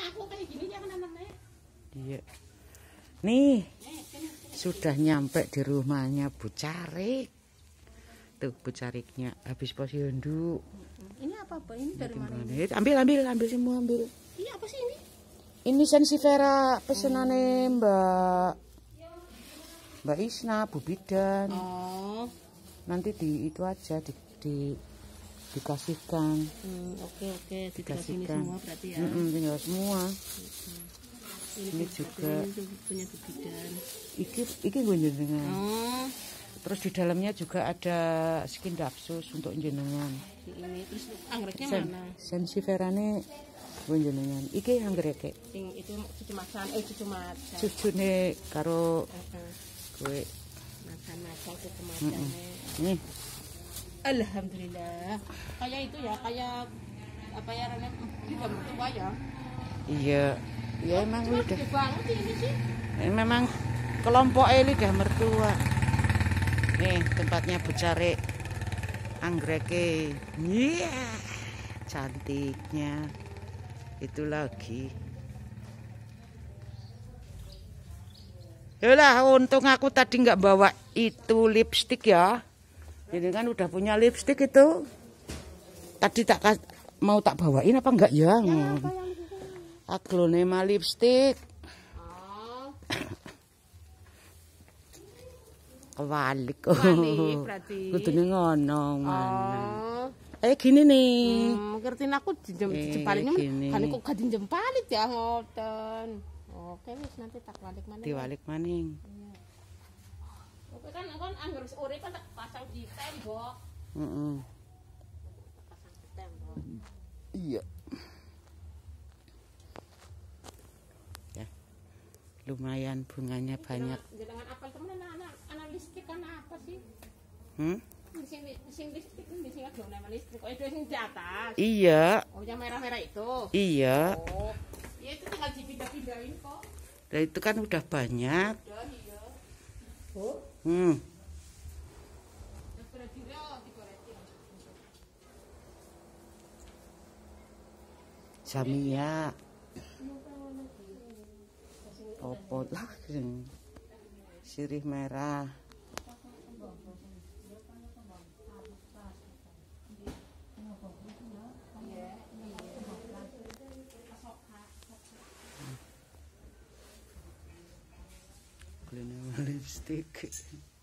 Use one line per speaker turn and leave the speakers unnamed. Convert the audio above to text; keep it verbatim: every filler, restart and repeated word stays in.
aku kayak gini jangan anaknya.
Iya. Nih, sudah nyampe di rumahnya Bu Carik. Tuh Bu Cariknya habis posyandu.
Ini apa apa? Ini dari mana ini?
Ambil, ambil, ambil semua, ambil.
Ini apa sih ini?
Ini Sensivera pesenane Mbak Mbak Isna, Bu Bidan.
Oh.
Nanti di itu aja di, di dikasihkan.
Hmm, oke oke,
Dikasihkan.
semua berarti ya.
Mm -mm, tinggal semua.
Ini,
Ini juga
ini punya Bu Bidan.
Iki iki gue jenengan.
Oh.
Terus di dalamnya juga ada skin dapsus untuk jenengan.
Ini terus anggreknya
Sen,
mana?
Sensiverane gue jenengan. Iki anggrek
Sing itu cucu macan, eh cucu macan.
cucune karo
Heeh.
gue
Macan-macan cucu macannya.
nih.
Alhamdulillah. Kayak itu ya, kayak apa ya Rene? Juga mertua ya.
Iya. Ya emang
Cuma
udah.
gede banget ini sih.
Eh, memang kelompoknya lidah mertua. Nih tempatnya Bu Carik. Anggreke. Iya. Yeah. Cantiknya. Itu lagi. Yalah, untung aku tadi nggak bawa itu lipstik ya. Ini kan udah punya lipstik itu. Tadi tak mau tak bawain apa enggak ya?
Ya apa yang
Aglonema lipstik.
Oh.
Kewalik.
Kewalik berarti.
Kudune ngono mana.
Oh.
Eh gini nih.
Hmm, ngertiin aku dijem
Eh,
dijempalinnya
gini.
kan kok gak dijempalit ya ngoten. Oke wis nanti tak balik maning.
Diwalik maning.
Oke kan kan anggar wis urip kan tak pasang di tembok.
Heeh.
Pasang di tembok.
Iya. Ya. Lumayan bunganya banyak.
Jenengan apel temen anak anak listrik kan apa sih?
Hmm?
Sing sing listrik ini sing ada nama listrik. Oh, itu sing di atas.
Iya.
Oh, yang merah-merah itu.
Iya.
Oh. Ya itu tinggal dipindah-pindahin kok.
Nah, itu kan udah banyak.
Udah iya. Oh.
Hmm. Jamia. Popot lah sirih merah. Lipstick.